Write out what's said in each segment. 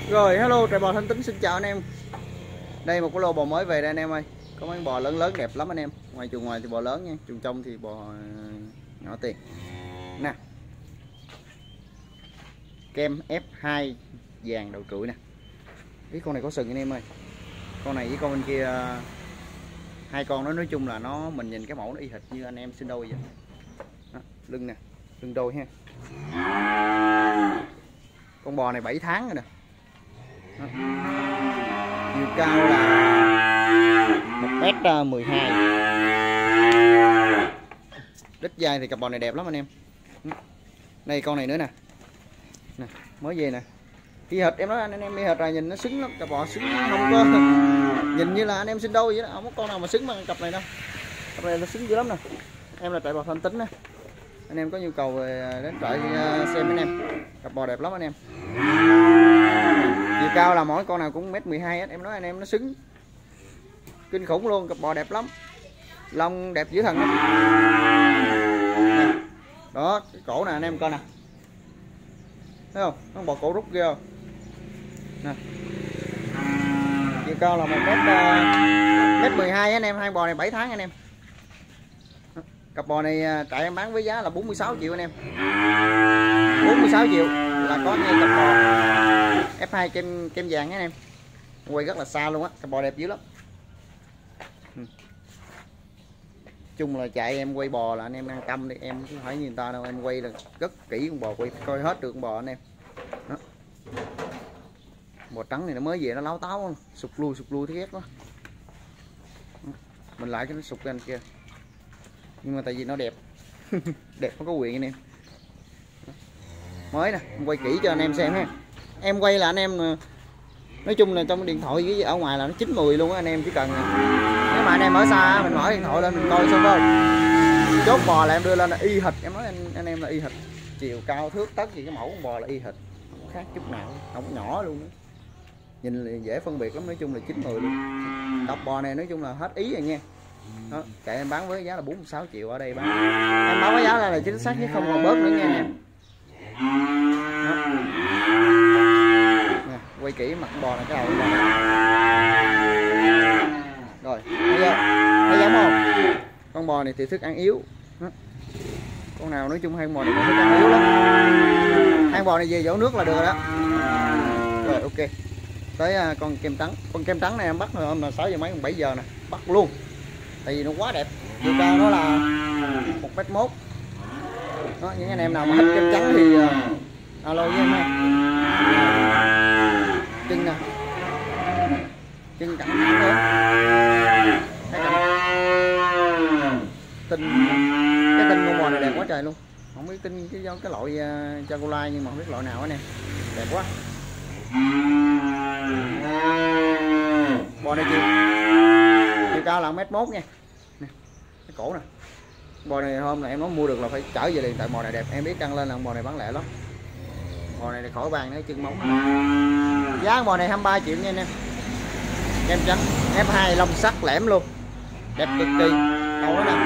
Rồi hello, Trại Bò Thanh Tính xin chào anh em. Đây một cái lô bò mới về đây anh em ơi. Có mấy bò lớn lớn đẹp lắm anh em. Ngoài chuồng ngoài thì bò lớn nha, chuồng trong thì bò nhỏ tiền. Nè. Kem F2 vàng đầu trụi nè. Cái con này có sừng anh em ơi. Con này với con bên kia, hai con nó nói chung là mình nhìn cái mẫu nó y hệt như anh em sinh đôi vậy. Đó, lưng nè, lưng đôi ha. Con bò này 7 tháng rồi nè. Đó. Chiều cao là 1m12. Đít dai thì cặp bò này đẹp lắm anh em. Đây con này nữa nè. Nè, mới về nè. Y hệt em nói anh em y hệt rồi, nhìn nó xứng lắm, cặp bò xứng không có nhìn như là anh em sinh đôi vậy đó, không có con nào mà xứng bằng cặp này đâu. Cặp này nó xứng dữ lắm nè. Em là Trại Bò Thanh Tính nè. Anh em có nhu cầu về đến trại xem anh em. Cặp bò đẹp lắm anh em. Chiều cao là mỗi con nào cũng 1m12 hết, em nói anh em nó xứng kinh khủng luôn, cặp bò đẹp lắm, lông đẹp dữ thần đó. Đó, cái cổ nè anh em coi nè, thấy không, con bò cổ rút ghê không nè. Chiều cao là 1m12 anh em, hai bò này 7 tháng anh em. Cặp bò này trại em bán với giá là 46 triệu anh em. 46 triệu là có ngay cặp bò F2 kem vàng anh em. Quay rất là xa luôn á, cặp bò đẹp dữ lắm. Chung là chạy em quay bò là anh em an tâm đi, em không phải như người ta đâu, em quay là rất kỹ con bò, quay coi hết được con bò anh em. Đó. Bò trắng này nó mới về nó láo táo, sụt lui thấy ghét quá. Mình lại cái nó sụt lên kia. Nhưng mà tại vì nó đẹp. Đẹp không có quyền anh em. Mới nè, em quay kỹ cho anh em xem ha. Em quay là anh em nói chung là trong điện thoại với ở ngoài là nó 9-10 luôn á anh em, chỉ cần nếu mà anh em ở xa mình mở điện thoại lên mình coi xong thôi. Chốt bò là em đưa lên là y hệt, em nói anh em là y hệt. Chiều cao thước tất gì cái mẫu con bò là y hệt, không khác chút nào, không nhỏ luôn đó. Nhìn là dễ phân biệt lắm, nói chung là 9-10 luôn. Cặp bò này nói chung là hết ý rồi nha. Đó, chạy em bán với giá là 46 triệu ở đây bán. Em bán với giá là chính xác chứ không còn bớt nữa nha anh em. Nè, quay kỹ mặt bò này cái đầu bò này. Rồi, thấy giống không? Con bò này thì thức ăn yếu. Đó. Con nào nói chung hai con bò này thức ăn yếu lắm. Hai bò này về dỗ nước là được rồi đó. Rồi ok. Tới con kem trắng. Con kem trắng này em bắt hôm là 6 giờ mấy, 7 giờ nè, bắt luôn. Tại vì nó quá đẹp. Chiều cao nó là 1m1. Đó, những anh em nào mà thích kem trắng thì alo với em ha. Chân nè, chân cẳng thẳng nữa, cái tinh con bò này đẹp quá trời luôn. Không biết tinh cái loại Chocolate nhưng mà không biết loại nào anh em, đẹp quá. Bò này chiều cao là 1m1 nha. Nè, cái cổ nè. Bò này hôm là em nói mua được là phải trở về liền, tại bò này đẹp, em biết căng lên là bò này bán lẻ lắm. Bò này khỏi bàn nữa, chân móng. Giá bò này 23 triệu nha anh em. Kem trắng F2 lông sắc lẻm luôn, đẹp cực kỳ. Đầu đó nè,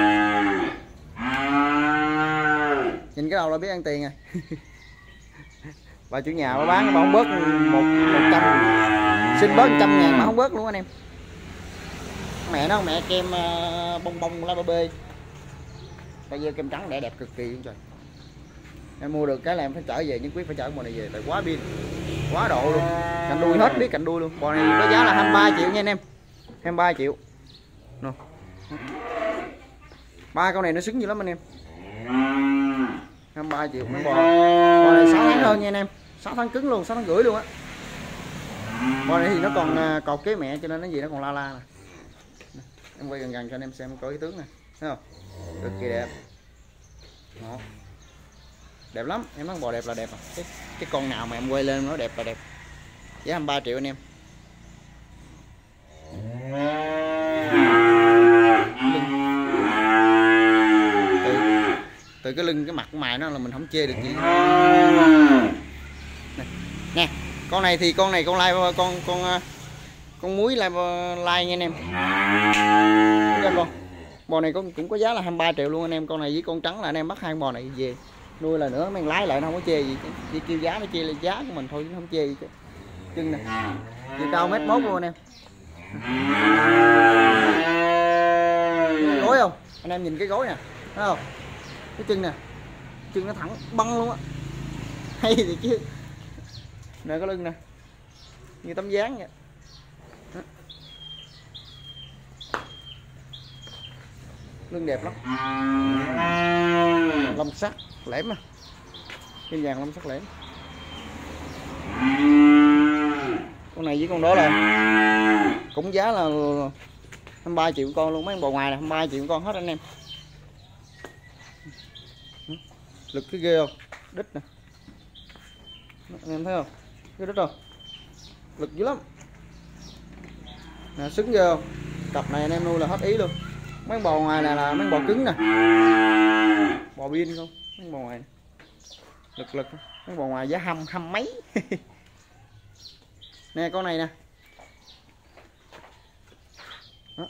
nhìn cái đầu là biết ăn tiền rồi. Bà chủ nhà bà bán bà không bớt 100, xin bớt 100.000 mà không bớt luôn anh em. Mẹ nó mẹ kem bông bông lá ba bê. Bây giờ kem trắng đẹp cực kỳ luôn trời. Em mua được cái là em phải trở về, nhưng quyết phải chở bò này về tại quá pin, quá độ luôn. Cạnh đuôi hết, biết cạnh đuôi luôn. Bò này có giá là 23 triệu nha anh em. 23 triệu. Nè. Ba con này nó xứng dữ lắm anh em. 23 triệu mấy bò. Bò này 6 tháng hơn nha anh em. 6 tháng cứng luôn, 6 tháng rưỡi luôn á. Bò này thì nó còn cột kế mẹ cho nên nó gì nó còn la la nè. Em quay gần cho anh em xem coi cái tướng nè. Thấy không? Cực kỳ đẹp. Đó. Đẹp lắm, em nói bò đẹp là đẹp à. Cái con nào mà em quay lên nó đẹp là đẹp. Giá 23 triệu anh em. Từ cái lưng cái mặt của mày nó là mình không chê được gì. Nè, con này thì con lai con muối lai nha anh em. Con bò này cũng có giá là 23 triệu luôn anh em. Con này với con trắng là anh em bắt hai con bò này về nuôi là nữa, mang lái lại nó không có chê gì, chỉ kêu giá nó chê là giá của mình thôi chứ không chê gì chứ. chân nè, chiều cao 1m1 luôn anh em. Cái gối không anh em, nhìn cái gối nè, thấy không, cái chân nè, chân nó thẳng băng luôn á, hay thì chứ. Nè cái lưng nè, như tấm dáng vậy. Lưng đẹp lắm, lông sắt lẻm à, kim vàng lông sắt lẻm. Con này với con đó là cũng giá là 23 triệu con luôn, mấy con bò ngoài là 23 triệu con hết anh em. Lực cái ghê không, đít nè anh em thấy không, cái đít không, lực dữ lắm nè, xứng ghê không. Cặp này anh em nuôi là hết ý luôn. Mấy con bò ngoài này là mấy con bò cứng nè, bò pin không, mấy con bò ngoài này. Lực mấy con bò ngoài giá hăm mấy. Nè con này nè. Đó.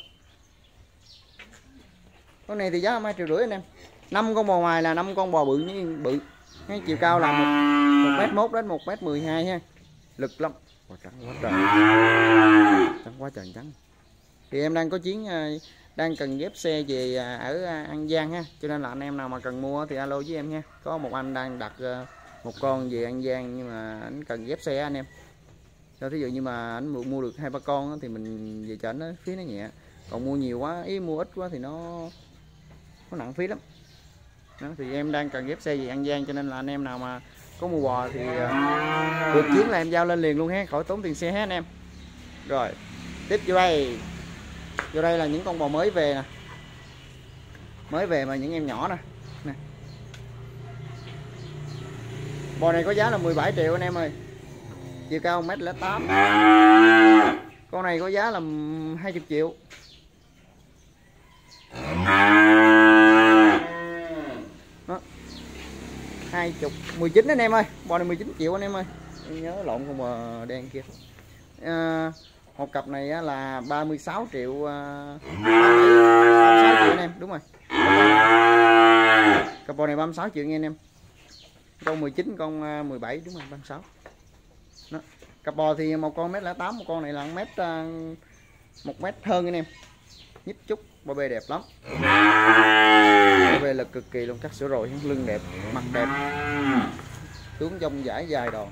Con này thì giá 2,5 triệu anh em. 5 con bò ngoài là 5 con bò bự như bự. Cái chiều cao là 1m1 đến 1m12 ha. Lực lắm. Quá trắng quá trời. Trắng quá trời trắng. Thì em đang có chuyến đang cần ghép xe về ở An Giang ha, cho nên là anh em nào mà cần mua thì alo với em nha. Có một anh đang đặt một con về An Giang nhưng mà anh cần ghép xe anh em. Cho thí dụ như mà anh mua được 2-3 con thì mình về chở nó phí nó nhẹ, còn mua nhiều quá, ý mua ít quá thì nó nặng phí lắm. Đó, thì em đang cần ghép xe về An Giang, cho nên là anh em nào mà có mua bò thì được chuyến là em giao lên liền luôn ha, khỏi tốn tiền xe hết anh em. Rồi tiếp vô đây là những con bò mới về nè, mới về mà những em nhỏ nè. Bò này có giá là 17 triệu anh em ơi, chiều cao 1m08. Con này có giá là 20 triệu. Đó. 19 anh em ơi, bò này 19 triệu anh em ơi. Em nhớ lộn con bò đen kia. Một cặp này là 36 triệu, 36 triệu anh em, đúng rồi. Cặp bò này 36 triệu nha anh em. Con 19, con 17, đúng rồi, 36. Đó. Cặp bò thì một con 1m08, một con này là 1m hơn anh em. Nhích chút, bò bê đẹp lắm. Bò bê lực cực kỳ luôn, cắt sữa rồi, lưng đẹp, mặt đẹp. Tướng trong giải dài đòn.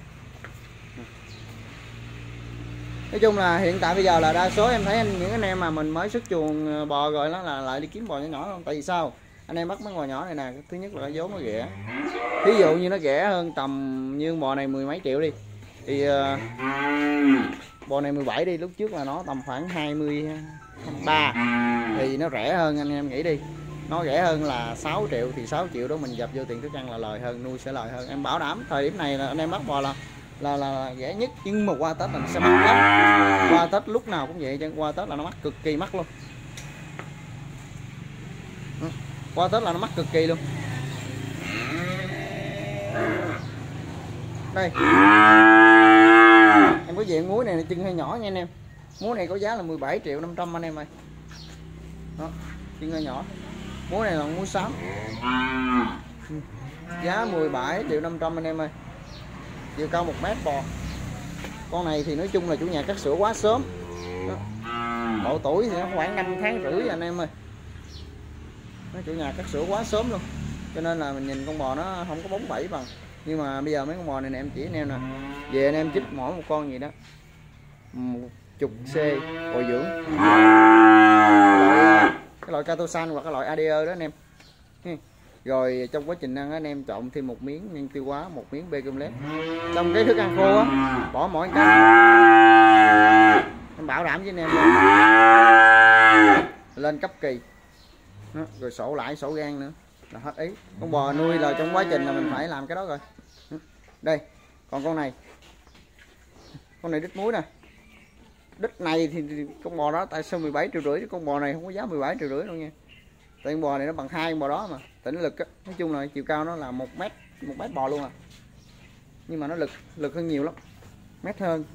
Nói chung là hiện tại bây giờ là đa số em thấy những anh em mà mình mới xuất chuồng bò rồi đó là lại đi kiếm bò nhỏ không. Tại vì sao? Anh em bắt mấy bò nhỏ này nè, thứ nhất là cái vốn nó rẻ. Ví dụ như nó rẻ hơn tầm như bò này 10 mấy triệu đi, thì bò này 17 đi, lúc trước là nó tầm khoảng 23 thì nó rẻ hơn, anh em nghĩ đi, nó rẻ hơn là 6 triệu thì 6 triệu đó mình dập vô tiền thức ăn là lời hơn, nuôi sẽ lời hơn. Em bảo đảm thời điểm này là anh em bắt bò là rẻ nhất, nhưng mà qua Tết là sẽ mắc lắm. Qua Tết lúc nào cũng vậy, qua Tết là nó mắc cực kỳ mắc luôn. Qua Tết là nó mắc cực kỳ luôn. Đây em có diện muối này chân hơi nhỏ nha anh em. Muối này có giá là 17 triệu 500 anh em ơi. Đó, chân hơi nhỏ. Muối này là muối xám, giá 17 triệu 500 anh em ơi. Chiều cao 1m bò. Con này thì nói chung là chủ nhà cắt sữa quá sớm. Đó. Độ tuổi thì nó khoảng 5 tháng rưỡi anh em ơi. Nó chủ nhà cắt sữa quá sớm luôn, cho nên là mình nhìn con bò nó không có bóng bẩy bằng. Nhưng mà bây giờ mấy con bò này nè em chỉ anh em nè, về anh em chích mỗi một con gì đó 10C bồi dưỡng, cái loại Catosan hoặc cái loại ADE đó anh em. Rồi trong quá trình ăn anh em trộn thêm một miếng men tiêu hóa, một miếng bê cơm lép trong cái thức ăn khô á, bỏ mỗi cái em bảo đảm với anh em luôn. Lên cấp kỳ. Đó, rồi sổ lãi sổ gan nữa là hết ý. Con bò nuôi là trong quá trình là mình phải làm cái đó rồi. Đây còn con này đít muối nè. Đít này thì con bò đó tại sao 17 triệu rưỡi, con bò này không có giá 17 triệu rưỡi đâu nha. Tại con bò này nó bằng 2 con bò đó mà. Tỉnh lực á, nói chung là chiều cao nó là 1 mét bò luôn à, nhưng mà nó lực hơn nhiều lắm, mét hơn.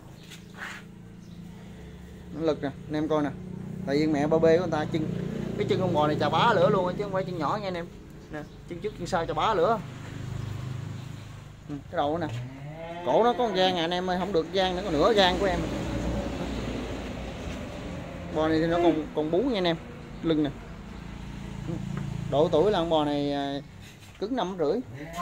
Nó lực nè anh em coi nè. Tại vì mẹ ba bê của người ta cái chân con bò này chà bá lửa luôn chứ không phải chân nhỏ nha anh em nè. Chân trước chân sau chà bá lửa. Cái đầu nè Cổ nó có con gan anh em ơi, không được gan, nó có nửa gan của em. Bò này thì nó còn bú nha anh em, lưng nè. Độ tuổi là con bò này cứng 5,5.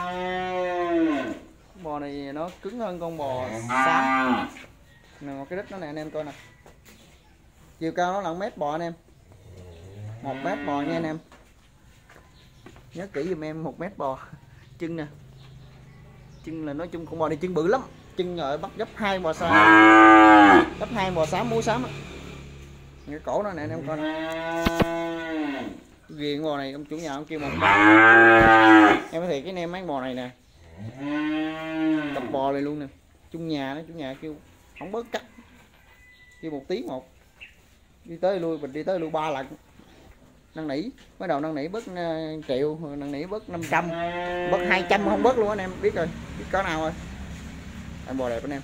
Bò này nó cứng hơn con bò xám. Nè một cái đít nó nè anh em coi nè. Chiều cao nó là 1 mét bò anh em. 1 mét bò nha anh em. Nhớ kỹ giùm em 1 mét bò. Chân nè. Chân là nói chung con bò này chân bự lắm. Chân ở bắt gấp 2 bò xám. Gấp 2 bò xám, múa xám á. Cái cổ nó nè anh em coi nè. Ghiền bò này ông chủ nhà ông kêu 1 mét. Em nói thiệt cái nem mấy bò này nè. Cặp bò này luôn nè. Chung nhà đó, chủ nhà kêu không bớt cắt. Kêu 1 tiếng một. Đi tới lui, mình đi tới lui 3 lần. Năn nỉ, bắt đầu năn nỉ bớt 1 triệu, năn nỉ bớt 500, bớt 200 không bớt luôn anh em, biết rồi, biết có nào rồi. Ăn bò đẹp anh em.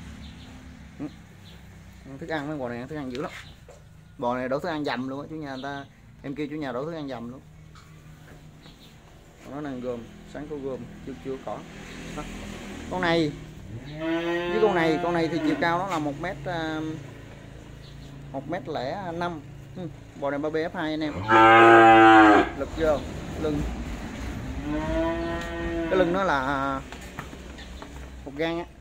Thức ăn mấy bò này thức ăn dữ lắm. Bò này đổ thức ăn dầm luôn á, chủ nhà người ta em kêu chủ nhà đổ thức ăn dầm luôn. Nó đang gom, sáng có gom, chưa có. Đó. Con này với con này thì chiều cao nó là 1m05. Bò này 3B F2 anh em. Lực vô lưng, cái lưng nó là 1 gang á.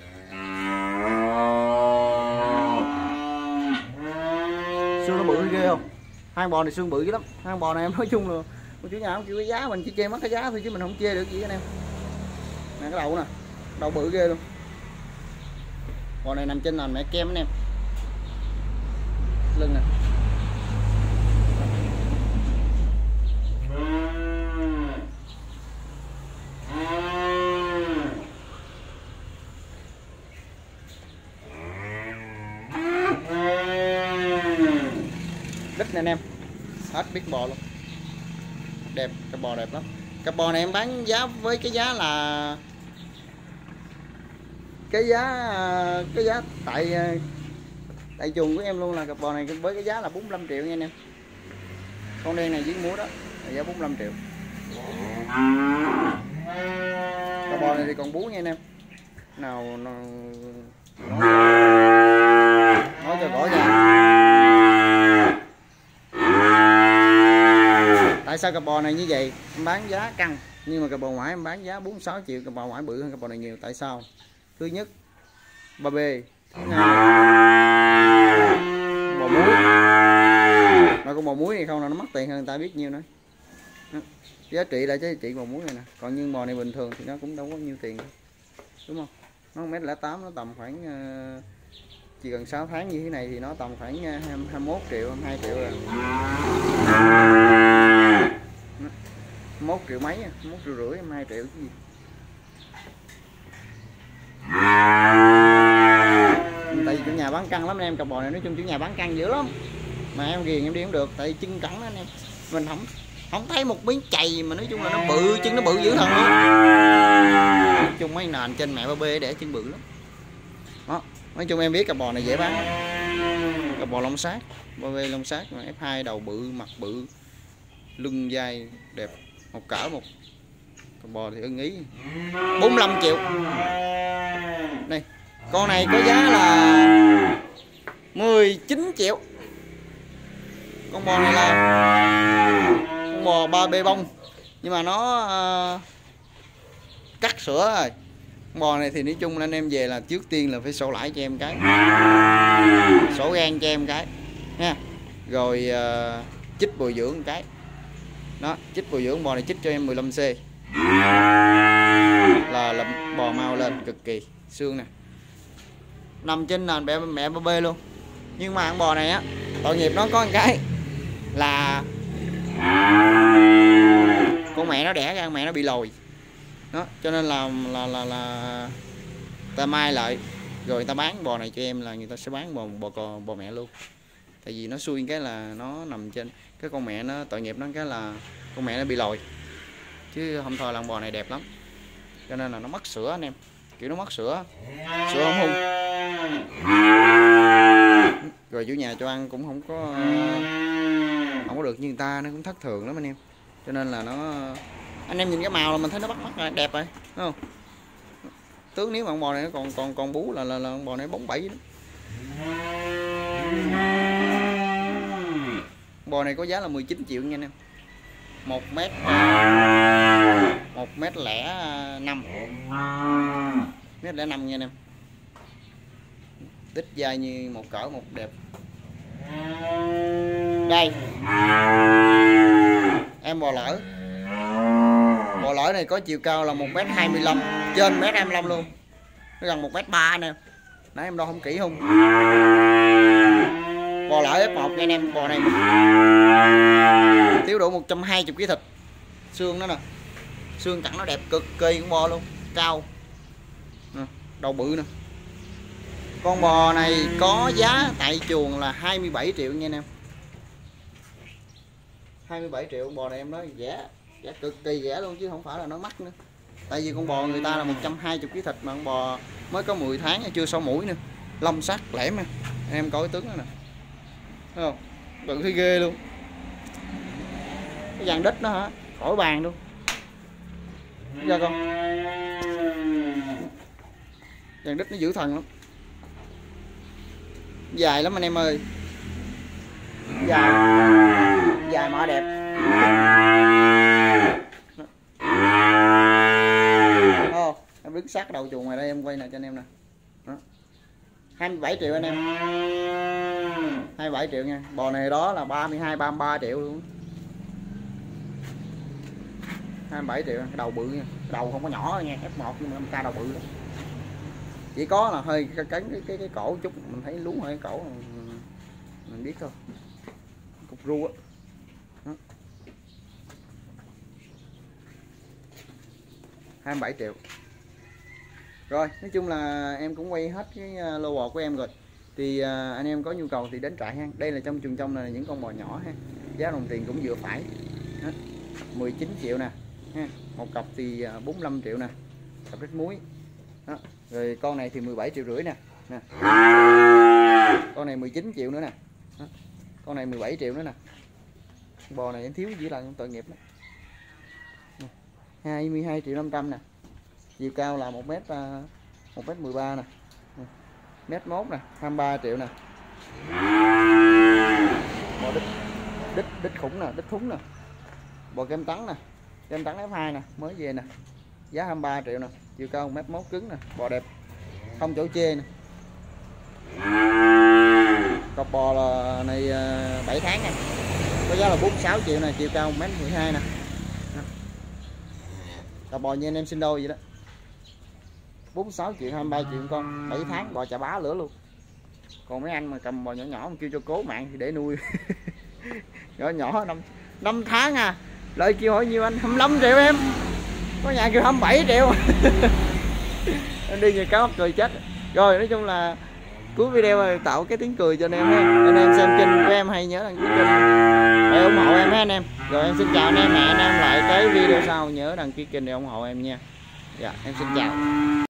Xương nó bự ghê không? Hai bò này xương bự dữ lắm. Hai bò này em nói chung là chủ nhà không kêu cái giá, mình chỉ chê mất cái giá thôi chứ mình không chê được gì anh em. Nè cái đầu nè, đầu bự ghê luôn. Bò này nằm trên nền mẹ kem anh em. Lưng nè. Đít nè anh em. Hết biết bò luôn. Đẹp, cặp bò đẹp lắm. Cặp bò này em bán giá với cái giá là cái giá tại chuồng của em luôn, là cặp bò này với cái giá là 45 triệu nha anh em. Con đen này với múa đó là giá 45 triệu. Cặp bò này thì còn bú nha anh em. Nào nói cho rõ ràng. Tại sao cặp bò này như vậy? Em bán giá căng, nhưng mà cặp bò ngoại em bán giá 46 triệu, cặp bò ngoại bự hơn cặp bò này nhiều. Tại sao? Thứ nhất, 3B. Thứ hai, bò muối. Mà con bò muối này không là nó mất tiền hơn người ta biết nhiêu nữa. Đó. Giá trị là giá trị bò muối này nè. Còn như bò này bình thường thì nó cũng đâu có nhiêu tiền đâu. Đúng không? Nó 1m08, nó tầm khoảng chỉ cần 6 tháng như thế này thì nó tầm khoảng 21 triệu, 22 triệu rồi. 1 triệu mấy, 1 triệu rưỡi, 2 triệu cái gì. Tại vì chủ nhà bán căng lắm anh em, cặp bò này nói chung chủ nhà bán căng dữ lắm. Mà em ghiền em đi không được, tại chân cẳng đó anh em. Mình không thấy một miếng chày mà nói chung là nó bự, chân nó bự dữ thần luôn. Nói chung mấy nền trên mẹ 3B để chân bự lắm. Đó, nói chung em biết cặp bò này dễ bán. Cặp bò lông sát, 3B lông sát, F2 đầu bự, mặt bự, lưng dai đẹp, một cỡ một. Cặp bò thì ưng ý. 45 triệu. Đây, con này có giá là 19 triệu. Con bò này là con bò 3B bông, nhưng mà nó cắt sữa rồi. Con bò này thì nói chung là anh em về là trước tiên là phải sổ lãi cho em cái, sổ gan cho em cái nha, rồi chích bồi dưỡng một cái. Đó, chích bồi dưỡng bò này chích cho em 15C là bò mau lên cực kỳ. Xương nè, nằm trên nền mẹ 3B luôn. Nhưng mà con bò này á, tội nghiệp nó có một cái là con mẹ nó đẻ ra, con mẹ nó bị lồi đó, cho nên là ta mai lại rồi người ta bán bò này cho em là người ta sẽ bán bò mẹ luôn. Tại vì nó xui cái là nó nằm trên cái con mẹ, nó tội nghiệp nó cái là con mẹ nó bị lồi, chứ không thôi là con bò này đẹp lắm. Cho nên là nó mất sữa anh em, kiểu nó mất sữa không hung. Rồi chủ nhà cho ăn cũng không có được như người ta, nó cũng thất thường lắm anh em. Cho nên là nó, anh em nhìn cái màu là mình thấy nó bắt mắt rồi, đẹp rồi, đúng không? tướng nếu mà con bò này nó còn bú là con bò này bóng bẩy đó. Bò này có giá là 19 triệu nha anh em. 1m05 1m05 nha anh em. Đít dài như một cỡ một đẹp. Đây em bò lỡ. Bò lỡ này có chiều cao là 1m25, trên 1m25 luôn, nó gần 1m3 nè. Nãy em đo không kỹ không. Bò lỡ F1 nha anh em. Bò này thiếu độ 120 kg thịt. Xương nó nè, xương cẳng nó đẹp cực kỳ, con bò luôn, cao nè, đầu bự nè. Con bò này có giá tại chuồng là 27 triệu nha anh em. 27 triệu con bò này em nói rẻ, rẻ cực kỳ rẻ luôn chứ không phải là nó mắc nữa. Tại vì con bò người ta là 120 kg thịt mà con bò mới có 10 tháng chưa sâu mũi nữa. Lông sắc lẻm nè. Em coi cái tướng đó nè. Thấy không? Bự thấy ghê luôn. Cái dàn đít nó hả? Khỏi bàn luôn. Ra con. Dàn đít nó dữ thần lắm. Dài lắm anh em ơi. Dài. Dài mà đẹp. Em đứng sát đầu chuồng ngoài đây em quay nè cho anh em nè. Đó. 27 triệu anh em. 27 triệu nha. Bò này đó là 32 33 triệu luôn. 27 triệu, cái đầu bự nha. Đầu không có nhỏ nha, F1 nhưng mà ca đầu bự đó. Chỉ có là hơi cắn cái cổ chút, mình thấy lú hơi cổ mình biết thôi. Cục ru á. 27 triệu. Rồi, nói chung là em cũng quay hết cái lô bò của em rồi. Thì anh em có nhu cầu thì đến trại ha. Đây là trong chuồng trong là những con bò nhỏ ha. Giá đồng tiền cũng vừa phải. 19 triệu nè. Ha. Một cặp thì 45 triệu nè. Cặp rít muối. Đó. Rồi con này thì 17,5 triệu nè. Nè. Con này 19 triệu nữa nè. Đó. Con này 17 triệu nữa nè. Bò này em thiếu chỉ là tội nghiệp đó. 22,5 triệu nè. Chiều cao là 1m13 nè. Mét 1 nè, 23 triệu nè. Bò đít khủng nè, đít thúng nè. Bò kem trắng nè. Kem trắng F2 nè, mới về nè. Giá 23 triệu nè, chiều cao 1m1 cứng nè, bò đẹp. Không chỗ chê nè. Cặp bò là này 7 tháng nè. Có giá là 46 triệu nè, chiều cao 1m12 nè. Cặp bò như anh em sinh đôi vậy đó. 46 triệu 23 triệu con, 7 tháng bò chà bá lửa luôn. Còn mấy anh mà cầm bò nhỏ nhỏ mà kêu cho cố mạng thì để nuôi. Nhỏ nhỏ 5 tháng à. Lợi kêu hỏi nhiêu anh? 25 triệu em. Có nhà kêu 27 triệu. Em đi về cá mắc cười chết. Rồi nói chung là cuối video tạo cái tiếng cười cho anh em ha. Anh em xem kênh của em hay nhớ đăng ký kênh để ủng hộ em ha anh em. Rồi em xin chào anh em, hẹn anh em lại cái video sau, nhớ đăng ký kênh để ủng hộ em nha. Dạ em xin chào.